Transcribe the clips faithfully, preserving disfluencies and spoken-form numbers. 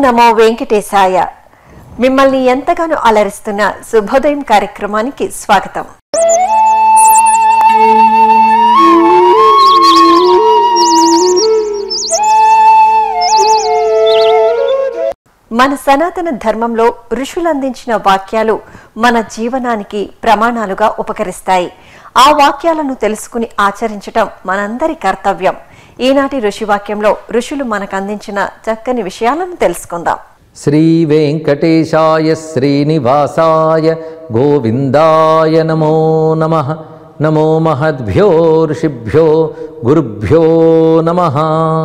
నమో వెంకటేశాయ. మిమ్మల్ని ఎంతగానో అలరిస్తున్న శుభోదయం కార్యక్రమానికి స్వాగతం. మన సనాతన ధర్మంలో ఋషులు అందించిన వాక్యాలు మన జీవనానికి ప్రమాణాలుగా ఉపకరిస్తాయి. ఆ వాక్యాలను తెలుసుకుని ఆచరించటం మనందరి కర్తవ్యం. ఈనాటి ఋషి వాక్యంలో ఋషులు మనకు అందించిన చక్కని విషయాలను తెలుసుకుందాం. శ్రీ వెంకటేశాయ శ్రీనివాసాయ గోవిందాయ నమో నమః. నమో మహద్భ్యో ఋషిభ్యో గురుభ్యో నమః.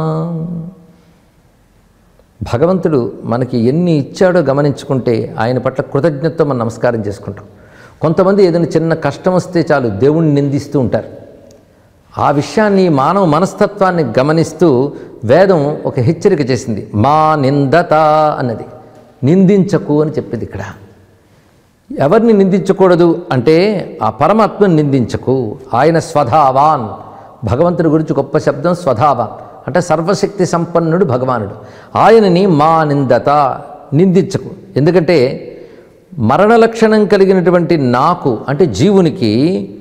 భగవంతుడు మనకి ఎన్ని ఇచ్చాడో గమనించుకుంటే ఆయన పట్ల కృతజ్ఞతతో మనం నమస్కారం చేసుకుంటాం. కొంతమంది ఏదైనా చిన్న కష్టం వస్తే చాలు దేవుణ్ణి నిందిస్తూ ఉంటారు. ఆ విషయాన్ని మానవ మనస్తత్వాన్ని గమనిస్తూ వేదం ఒక హెచ్చరిక చేసింది. మా నిందత అన్నది, నిందించకు అని చెప్పింది. ఇక్కడ ఎవరిని నిందించకూడదు అంటే ఆ పరమాత్మని నిందించకు. ఆయన స్వధావాన్, భగవంతుడి గురించి గొప్ప శబ్దం స్వధావాన్ అంటే సర్వశక్తి సంపన్నుడు భగవానుడు. ఆయనని మా నిందత, నిందించకు. ఎందుకంటే మరణ లక్షణం కలిగినటువంటి నాకు అంటే జీవునికి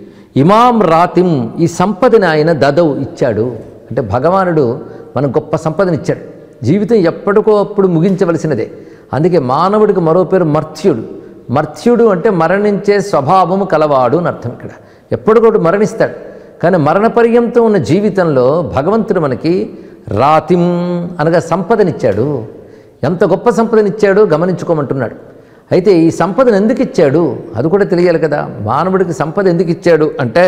ఇమాం రాతిం, ఈ సంపదని ఆయన దదవు ఇచ్చాడు. అంటే భగవానుడు మనకు గొప్ప సంపదని ఇచ్చాడు. జీవితం ఎప్పటికో అప్పుడు ముగించవలసినదే. అందుకే మానవుడికి మరో పేరు మర్త్యుడు. మర్త్యుడు అంటే మరణించే స్వభావము కలవాడు అని అర్థం. ఇక్కడ ఎప్పటికోటి మరణిస్తాడు. కానీ మరణ పర్యంతం ఉన్న జీవితంలో భగవంతుడు మనకి రాతిం అనగా సంపదనిచ్చాడు. ఎంత గొప్ప సంపదనిచ్చాడో గమనించుకోమంటున్నాడు. అయితే ఈ సంపదను ఎందుకు ఇచ్చాడు అది కూడా తెలియాలి కదా. మానవుడికి సంపద ఎందుకు ఇచ్చాడు అంటే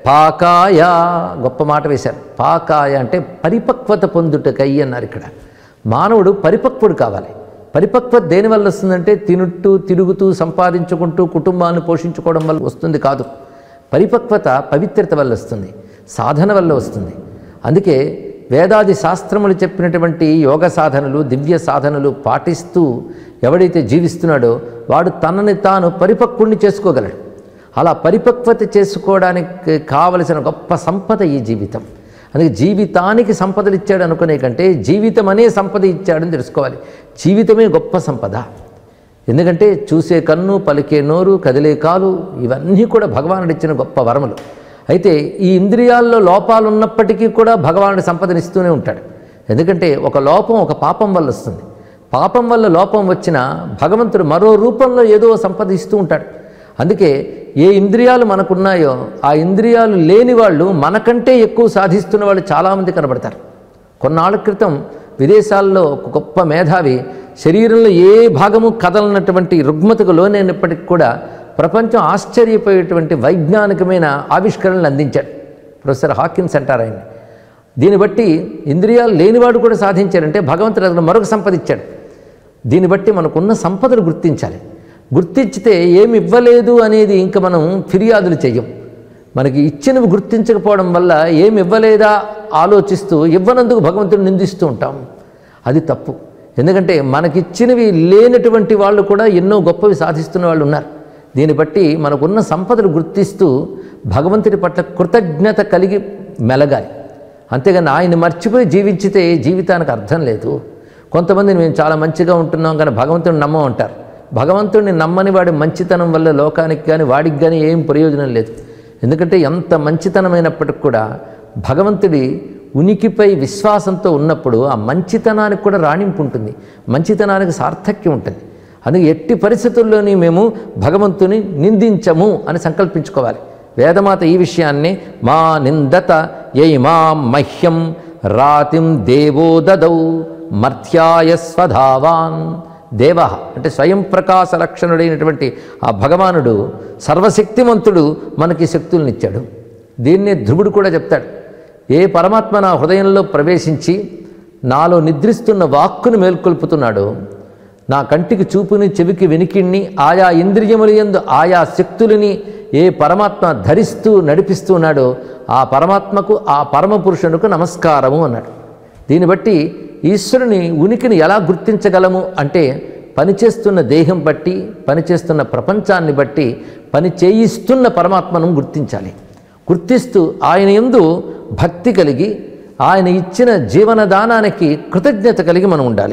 పాకాయ, గొప్ప మాట వేశారు. పాకాయ అంటే పరిపక్వత పొందుటకై అన్నారు. ఇక్కడ మానవుడు పరిపక్వుడు కావాలి. పరిపక్వత దేనివల్ల వస్తుందంటే తినుట్టు తిరుగుతూ సంపాదించుకుంటూ కుటుంబాన్ని పోషించుకోవడం వల్ల వస్తుంది కాదు. పరిపక్వత పవిత్రత వల్ల వస్తుంది, సాధన వల్ల వస్తుంది. అందుకే వేదాది శాస్త్రములు చెప్పినటువంటి యోగ సాధనలు, దివ్య సాధనలు పాటిస్తూ ఎవడైతే జీవిస్తున్నాడో వాడు తనని తాను పరిపక్వుణ్ణి చేసుకోగలడు. అలా పరిపక్వత చేసుకోవడానికి కావలసిన గొప్ప సంపద ఈ జీవితం. అందుకే జీవితానికి సంపదలు ఇచ్చాడు అనుకునే కంటే జీవితం అనే సంపద ఇచ్చాడని తెలుసుకోవాలి. జీవితమే గొప్ప సంపద. ఎందుకంటే చూసే కన్ను, పలికే నోరు, కదిలే కాలు ఇవన్నీ కూడా భగవానుడు ఇచ్చిన గొప్ప వరములు. అయితే ఈ ఇంద్రియాల్లో లోపాలు ఉన్నప్పటికీ కూడా భగవానుడు సంపదనిస్తూనే ఉంటాడు. ఎందుకంటే ఒక లోపం ఒక పాపం వల్ల వస్తుంది. పాపం వల్ల లోపం వచ్చినా భగవంతుడు మరో రూపంలో ఏదో సంపద ఇస్తూ ఉంటాడు. అందుకే ఏ ఇంద్రియాలు మనకున్నాయో ఆ ఇంద్రియాలు లేని వాళ్ళు మనకంటే ఎక్కువ సాధిస్తున్న వాళ్ళు చాలామంది కనబడతారు. కొన్నాళ్ళ క్రితం విదేశాల్లో ఒక గొప్ప మేధావి శరీరంలో ఏ భాగము కదలనటువంటి రుగ్మతకు లోనైనప్పటికీ కూడా ప్రపంచం ఆశ్చర్యపోయేటువంటి వైజ్ఞానికమైన ఆవిష్కరణలు అందించాడు. ప్రొఫెసర్ హాకిన్స్ అంటారు ఆయన. దీన్ని బట్టి ఇంద్రియాలు లేనివాడు కూడా సాధించారంటే భగవంతుడు అతను మరొక సంపద ఇచ్చాడు. దీన్ని బట్టి మనకున్న సంపదను గుర్తించాలి. గుర్తించితే ఏమి ఇవ్వలేదు అనేది ఇంకా మనం ఫిర్యాదులు చెయ్యం. మనకి ఇచ్చినవి గుర్తించకపోవడం వల్ల ఏమి ఇవ్వలేదా ఆలోచిస్తూ ఇవ్వనందుకు భగవంతుడు నిందిస్తూ ఉంటాం. అది తప్పు. ఎందుకంటే మనకిచ్చినవి లేనటువంటి వాళ్ళు కూడా ఎన్నో గొప్పవి సాధిస్తున్న వాళ్ళు ఉన్నారు. దీన్ని బట్టి మనకున్న సంపదలు గుర్తిస్తూ భగవంతుడి పట్ల కృతజ్ఞత కలిగి మెలగాలి. అంతేగాని ఆయన మర్చిపోయి జీవించితే జీవితానికి అర్థం లేదు. కొంతమంది మేము చాలా మంచిగా ఉంటున్నాం కానీ భగవంతుడిని నమ్మం అంటారు. భగవంతుడిని నమ్మని వాడి మంచితనం వల్ల లోకానికి కానీ వాడికి కానీ ఏం ప్రయోజనం లేదు. ఎందుకంటే ఎంత మంచితనమైనప్పటికి కూడా భగవంతుడి ఉనికిపై విశ్వాసంతో ఉన్నప్పుడు ఆ మంచితనానికి కూడా రాణింపు ఉంటుంది, మంచితనానికి సార్థక్యం ఉంటుంది. అందుకే ఎట్టి పరిస్థితుల్లోని మేము భగవంతుని నిందించము అని సంకల్పించుకోవాలి. వేదమాత ఈ విషయాన్ని మా నిందత యైమా మహ్యం రాతిం దేవో దదౌ మర్త్యాయ స్వధావాన్. దేవ అంటే స్వయం ప్రకాశ లక్షణుడైనటువంటి ఆ భగవానుడు సర్వశక్తిమంతుడు మనకి శక్తులను ఇచ్చాడు. దీన్నే ధ్రువుడు కూడా చెప్తాడు. ఏ పరమాత్మ నా హృదయంలో ప్రవేశించి నాలో నిద్రిస్తున్న వాక్కును మేల్కొల్పుతున్నాడో, నా కంటికి చూపుని, చెవికి వెనికిడిని, ఆయా ఇంద్రియముల యందు ఆయా శక్తులని ఏ పరమాత్మ ధరిస్తూ నడిపిస్తున్నాడో ఆ పరమాత్మకు, ఆ పరమపురుషునికి నమస్కారము అన్నాడు. దీన్ని బట్టి ఈశ్వరుని ఉనికిని ఎలా గుర్తించగలము అంటే పనిచేస్తున్న దేహం బట్టి, పనిచేస్తున్న ప్రపంచాన్ని బట్టి పని చేయిస్తున్న పరమాత్మను గుర్తించాలి. గుర్తిస్తూ ఆయన యందు భక్తి కలిగి ఆయన ఇచ్చిన జీవనదానానికి కృతజ్ఞత కలిగి మనం ఉండాలి.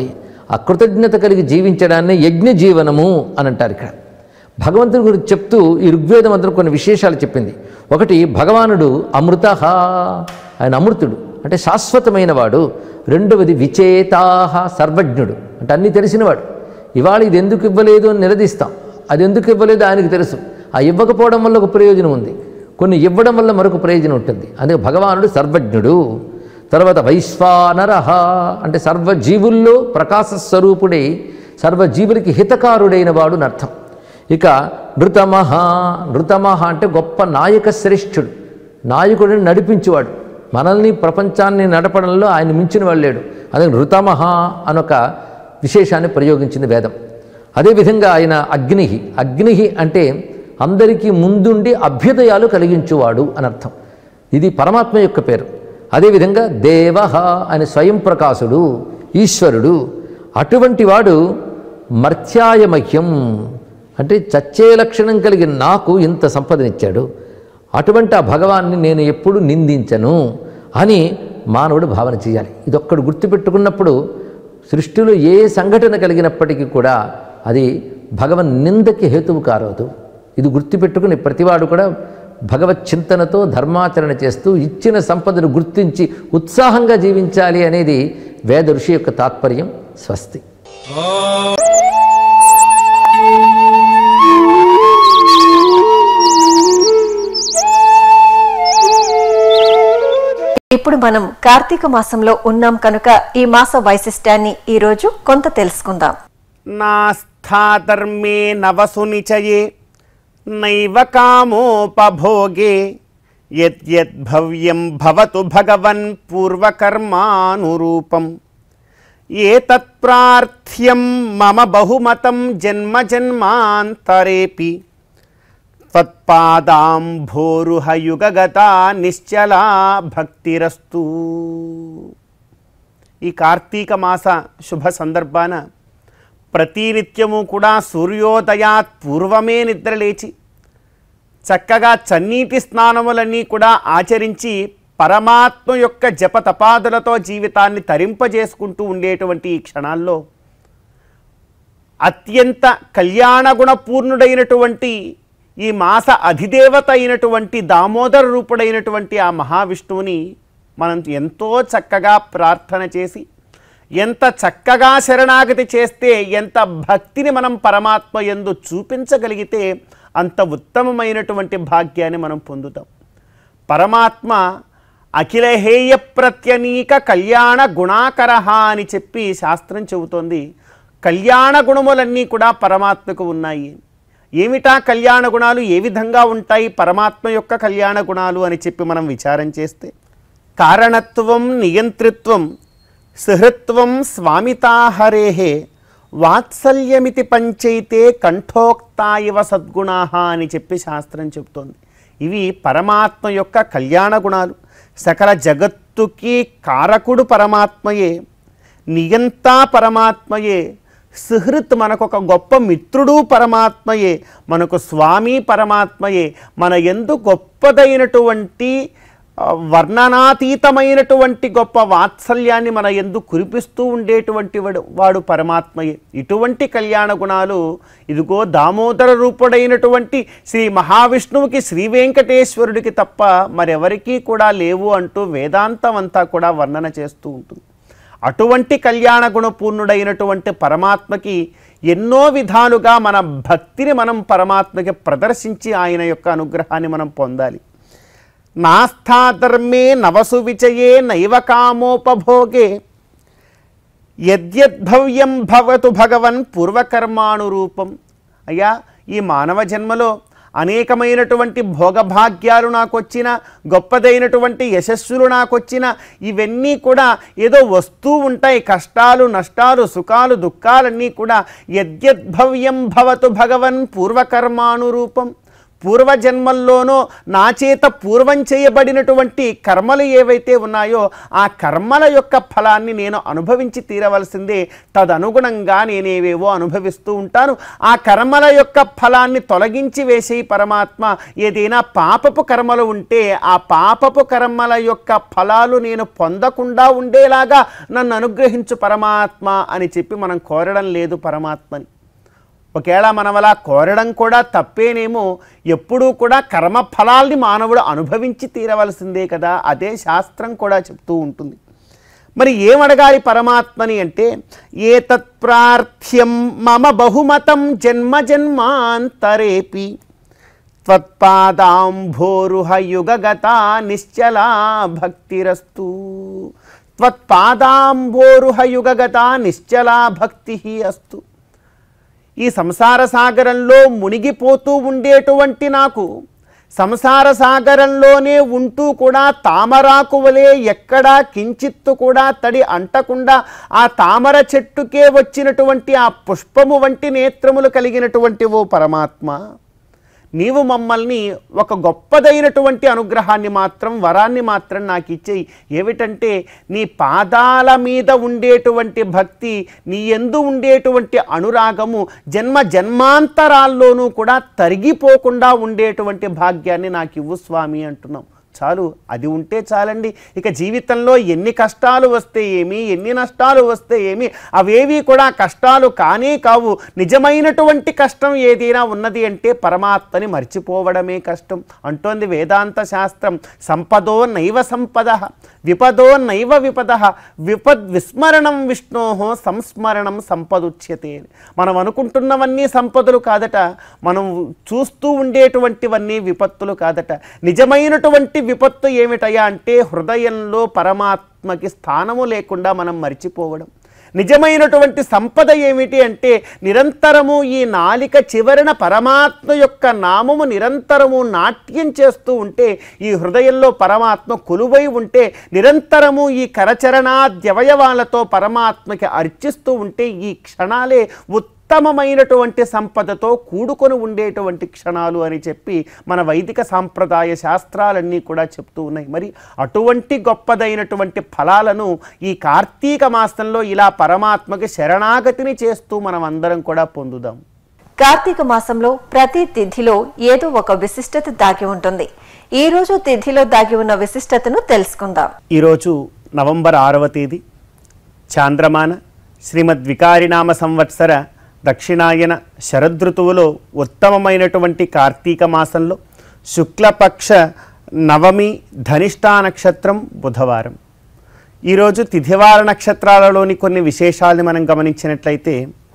ఆ కృతజ్ఞత కలిగి జీవించడాన్ని యజ్ఞ జీవనము అని అంటారు. ఇక్కడ భగవంతుని గురించి చెప్తూ ఈ ఋగ్వేదం అంతా కొన్ని విశేషాలు చెప్పింది. ఒకటి, భగవానుడు అమృత, ఆయన అమృతుడు అంటే శాశ్వతమైన వాడు. రెండవది విచేతాహ, సర్వజ్ఞుడు అంటే అన్నీ తెలిసినవాడు. ఇవాళ ఇది ఎందుకు ఇవ్వలేదు అని నిలదీస్తాం, అది ఎందుకు ఇవ్వలేదు ఆయనకు తెలుసు. ఆ ఇవ్వకపోవడం వల్ల ఒక ప్రయోజనం ఉంది, కొన్ని ఇవ్వడం వల్ల మరొక ప్రయోజనం ఉంటుంది. అందుకే భగవానుడు సర్వజ్ఞుడు. తర్వాత వైశ్వానరహ అంటే సర్వజీవుల్లో ప్రకాశ స్వరూపుడై సర్వజీవులకి హితకారుడైన వాడు అని అర్థం. ఇక నృతమహ, నృతమహ అంటే గొప్ప నాయక శ్రేష్ఠుడు, నాయకుడిని నడిపించేవాడు. మనల్ని ప్రపంచాన్ని నడపడంలో ఆయన మించిన వాడు లేడు. అదే నృతమహ అనొక విశేషాన్ని ప్రయోగించింది వేదం. అదేవిధంగా ఆయన అగ్ని, అగ్ని అంటే అందరికీ ముందుండి అభ్యుదయాలు కలిగించువాడు అని అర్థం. ఇది పరమాత్మ యొక్క పేరు. అదేవిధంగా దేవ, ఆయన స్వయం ప్రకాశుడు, ఈశ్వరుడు. అటువంటి వాడు మర్త్యాయ మహ్యం అంటే చచ్చే లక్షణం కలిగిన నాకు ఇంత సంపదనిచ్చాడు, అటువంటి ఆ భగవాన్ని నేను ఎప్పుడు నిందించను అని మానవుడు భావన చేయాలి. ఇదొక్కడు గుర్తుపెట్టుకున్నప్పుడు సృష్టిలో ఏ సంఘటన కలిగినప్పటికీ కూడా అది భగవన్ నిందకి హేతువు కారవదు. ఇది గుర్తుపెట్టుకుని ప్రతివాడు కూడా భగవత్ చింతనతో ధర్మాచరణ చేస్తూ ఇచ్చిన సంపదను గుర్తించి ఉత్సాహంగా జీవించాలి అనేది వేద ఋషి యొక్క తాత్పర్యం. స్వస్తి. ఇప్పుడు మనం కార్తీక మాసంలో ఉన్నాం కనుక ఈ మాస వైశిష్ట్యాన్ని ఈరోజు కొంత తెలుసుకుందాం. నాస్థాధర్మే నవసునిచయే నైవ కామోపభోగే యద్యద్భవ్యం భవతు భగవన్ పూర్వకర్మానురూపం ఏతత్ప్రార్థ్యం మమ బహుమతం జన్మ జన్మాంతరేపి తత్పాదాంభోరుహయుగగతా నిశ్చలా భక్తిరస్తు. ఈ కార్తీక మాస శుభ సందర్భాన ప్రతినిత్యము కూడా సూర్యోదయాత్ పూర్వమే నిద్రలేచి చక్కగా చన్నీటి స్నానములన్నీ కూడా ఆచరించి పరమాత్మ యొక్క జపతపాదులతో జీవితాన్ని తరింపజేసుకుంటూ ఉండేటువంటి ఈ క్షణాల్లో అత్యంత కళ్యాణగుణపూర్ణుడైనటువంటి ఈ మాస అధిదేవత అయినటువంటి దామోదర రూపుడైనటువంటి ఆ మహావిష్ణువుని మనం ఎంతో చక్కగా ప్రార్థన చేసి ఎంత చక్కగా శరణాగతి చేస్తే ఎంత భక్తిని మనం పరమాత్మ యందు చూపించగలిగితే అంత ఉత్తమమైనటువంటి భాగ్యాన్ని మనం పొందుతాం. పరమాత్మ అఖిలహేయ ప్రత్యనీక కళ్యాణ గుణాకరహ అని చెప్పి శాస్త్రం చెబుతోంది. కళ్యాణ గుణములన్నీ కూడా పరమాత్మకు ఉన్నాయి. ఏమిటా కళ్యాణ గుణాలు, ఏ విధంగా ఉంటాయి పరమాత్మ యొక్క కళ్యాణ గుణాలు అని చెప్పి మనం విచారం చేస్తే కారణత్వం, నియంత్రిత్వం, సుహృత్వం, స్వామితాహరేహే, వాత్సల్యమితి పంచైతే కంఠోక్తా ఇవ సద్గుణాహ అని చెప్పి శాస్త్రం చెబుతోంది. ఇవి పరమాత్మ యొక్క కళ్యాణ గుణాలు. సకల జగత్తుకి కారకుడు పరమాత్మయే, నియంతా పరమాత్మయే, సుహృత్ మనకొక గొప్ప మిత్రుడు పరమాత్మయే, మనకు స్వామి పరమాత్మయే, మన యందు గొప్పదైనటువంటి వర్ణనాతీతమైనటువంటి గొప్ప వాత్సల్యాన్ని మన యందు కురిపిస్తూ ఉండేటువంటి వాడు వాడు పరమాత్మయే. ఇటువంటి కళ్యాణ గుణాలు ఇదిగో దామోదర రూపుడైనటువంటి శ్రీ మహావిష్ణువుకి, శ్రీ వెంకటేశ్వరుడికి తప్ప మరెవరికీ కూడా లేవు అంటూ వేదాంతం అంతా కూడా వర్ణన చేస్తూ ఉంటుంది. అటువంటి కళ్యాణ గుణపూర్ణుడైనటువంటి పరమాత్మకి ఎన్నో విధాలుగా మన భక్తిని మనం పరమాత్మకి ప్రదర్శించి ఆయన యొక్క అనుగ్రహాన్ని మనం పొందాలి. నాస్థాధర్మే నవసు విచయే నైవ కామోపభోగే యద్యద్భవ్యం భవతు భగవన్ పూర్వకర్మానురూపం. అయ్యా, ఈ మానవ జన్మలో అనేకమైనటువంటి భోగభాగ్యాలు నాకు వచ్చిన, గొప్పదైనటువంటి యశస్సులు నాకు వచ్చిన, ఇవన్నీ కూడా ఏదో వస్తూ ఉంటాయి. కష్టాలు, నష్టాలు, సుఖాలు, దుఃఖాలన్నీ కూడా యద్యద్భవ్యం భవతు భగవన్ పూర్వకర్మానురూపం. పూర్వజన్మల్లోనో నా చేత పూర్వం చేయబడినటువంటి కర్మలు ఏవైతే ఉన్నాయో ఆ కర్మల యొక్క ఫలాన్ని నేను అనుభవించి తీరవలసిందే. తదనుగుణంగా నేనేవేవో అనుభవిస్తూ ఉంటాను. ఆ కర్మల యొక్క ఫలాన్ని తొలగించి వేసే పరమాత్మ, ఏదైనా పాపపు కర్మలు ఉంటే ఆ పాపపు కర్మల యొక్క ఫలాలు నేను పొందకుండా ఉండేలాగా నన్ను అనుగ్రహించు పరమాత్మ అని చెప్పి మనం కోరడం లేదు పరమాత్మని. ఒకవేళ మనం అలా కోరడం కూడా తప్పేనేమో. ఎప్పుడూ కూడా కర్మ ఫలాల్ని మానవుడు అనుభవించి తీరవలసిందే కదా, అదే శాస్త్రం కూడా చెప్తూ ఉంటుంది. మరి ఏమడగాలి పరమాత్మని అంటే, ఏ తత్ప్రార్థ్యం మమ బహుమతం జన్మ జన్మాంతరేపి త్వత్పాదాంభోరుహ యుగగతా నిశ్చలా భక్తిరస్తు. త్వత్పాదాంభోరుహ యుగగతా నిశ్చలా భక్తి అస్తు. ఈ సంసార సాగరంలో మునిగిపోతూ ఉండేటువంటి నాకు సంసార సాగరంలోనే ఉంటూ కూడా తామరాకు వలె ఎక్కడా కించిత్తు కూడా తడి అంటకుండా ఆ తామర చెట్టుకే వచ్చినటువంటి ఆ పుష్పము వంటి నేత్రములు కలిగినటువంటి ఓ పరమాత్మ, నీవు మమ్మల్ని ఒక గొప్పదైనటువంటి అనుగ్రహాన్ని మాత్రం, వరాన్ని మాత్రం నాకు ఇచ్చేయి. ఏమిటంటే నీ పాదాల మీద ఉండేటువంటి భక్తి, నీ యందు ఉండేటువంటి అనురాగము జన్మ జన్మాంతరాల్లోనూ కూడా తరిగిపోకుండా ఉండేటువంటి భాగ్యాన్ని నాకు ఇవ్వు స్వామి అంటున్నాం. చాలు, అది ఉంటే చాలండి. ఇక జీవితంలో ఎన్ని కష్టాలు వస్తే ఏమి, ఎన్ని నష్టాలు వస్తే ఏమి, అవేవి కూడా కష్టాలు కానే కావు. నిజమైనటువంటి కష్టం ఏదైనా ఉన్నది అంటే పరమాత్మని మర్చిపోవడమే కష్టం అంటోంది వేదాంత శాస్త్రం. సంపదో నైవ సంపద, విపదో నైవ విపద, విపద్ విస్మరణం విష్ణోహో సంస్మరణం సంపదుచ్యతే. మనం అనుకుంటున్నవన్నీ సంపదలు కాదట, మనం చూస్తూ ఉండేటువంటివన్నీ విపత్తులు కాదట. నిజమైనటువంటి విపత్తు ఏమిటయా అంటే హృదయంలో పరమాత్మకి స్థానము లేకుండా మనం మర్చిపోవడం. నిజమైనటువంటి సంపద ఏమిటి అంటే నిరంతరము ఈ నాలిక చివరన పరమాత్మ యొక్క నామము నిరంతరము నాట్యం చేస్తూ ఉంటే, ఈ హృదయంలో పరమాత్మ కొలువై ఉంటే, నిరంతరము ఈ కరచరణాద్యవయవాలతో పరమాత్మకి అర్చిస్తూ ఉంటే ఈ క్షణాలే ఉత్తమమైనటువంటి సంపదతో కూడుకొని ఉండేటువంటి క్షణాలు అని చెప్పి మన వైదిక సాంప్రదాయ శాస్త్రాలన్నీ కూడా చెప్తూ ఉన్నాయి. మరి అటువంటి గొప్పదైనటువంటి ఫలాలను ఈ కార్తీక మాసంలో ఇలా పరమాత్మకి శరణాగతిని చేస్తూ మనం అందరం కూడా పొందుదాం. కార్తీక మాసంలో ప్రతి తిథిలో ఏదో ఒక విశిష్టత దాగి ఉంటుంది. ఈ రోజు తిథిలో దాగి ఉన్న విశిష్టతను తెలుసుకుందాం. ఈరోజు నవంబర్ ఆరవ తేదీ చాంద్రమాన శ్రీమద్వికారినామ సంవత్సర దక్షిణాయన శరదృతువులో ఉత్తమమైనటువంటి కార్తీక మాసంలో శుక్లపక్ష నవమి ధనిష్టా నక్షత్రం బుధవారం. ఈరోజు తిథివార నక్షత్రాలలోని కొన్ని విశేషాలను మనం గమనించినట్లయితే,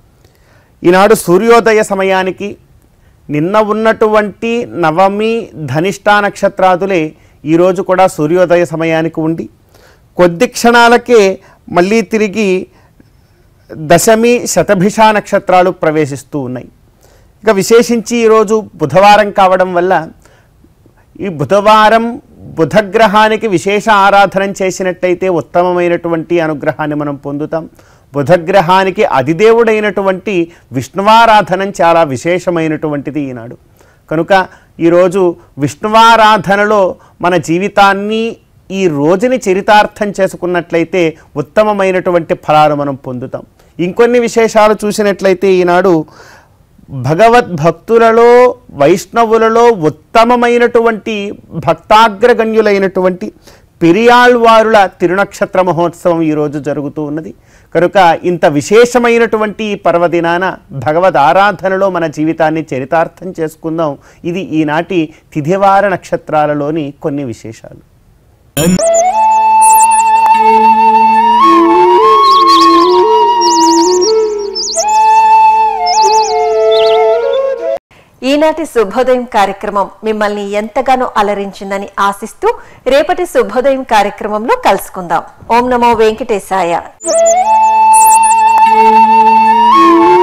ఈనాడు సూర్యోదయ సమయానికి నిన్న ఉన్నటువంటి నవమి ధనిష్టా నక్షత్రాదులే ఈరోజు కూడా సూర్యోదయ సమయానికి ఉండి కొద్ది క్షణాలకే మళ్ళీ తిరిగి దశమి శతభిషా నక్షత్రాలు ప్రవేశిస్తూ ఉన్నాయి. ఇక విశేషించి ఈరోజు బుధవారం కావడం వల్ల ఈ బుధవారం బుధగ్రహానికి విశేష ఆరాధన చేసినట్టయితే ఉత్తమమైనటువంటి అనుగ్రహాన్ని మనం పొందుతాం. బుధగ్రహానికి అధిదేవుడైనటువంటి విష్ణువారాధనం చాలా విశేషమైనటువంటిది ఈనాడు. కనుక ఈరోజు విష్ణువారాధనలో మన జీవితాన్ని ఈ రోజుని చరితార్థం చేసుకున్నట్లయితే ఉత్తమమైనటువంటి ఫలాలు మనం పొందుతాం. ఇంకొన్ని విశేషాలు చూసినట్లయితే ఈనాడు భగవద్భక్తులలో వైష్ణవులలో ఉత్తమమైనటువంటి భక్తాగ్రగణ్యులైనటువంటి పెరియాళ్వారుల తిరునక్షత్ర మహోత్సవం ఈరోజు జరుగుతూ ఉన్నది. కనుక ఇంత విశేషమైనటువంటి ఈ పర్వదినాన భగవద్ ఆరాధనలో మన జీవితాన్ని చరితార్థం చేసుకుందాం. ఇది ఈనాటి తిథివార నక్షత్రాలలోని కొన్ని విశేషాలు. ఈనాటి శుభోదయం కార్యక్రమం మిమ్మల్ని ఎంతగానో అలరించిందని ఆశిస్తూ రేపటి శుభోదయం కార్యక్రమంలో కలుసుకుందాం. ఓం నమో వెంకటేశాయ.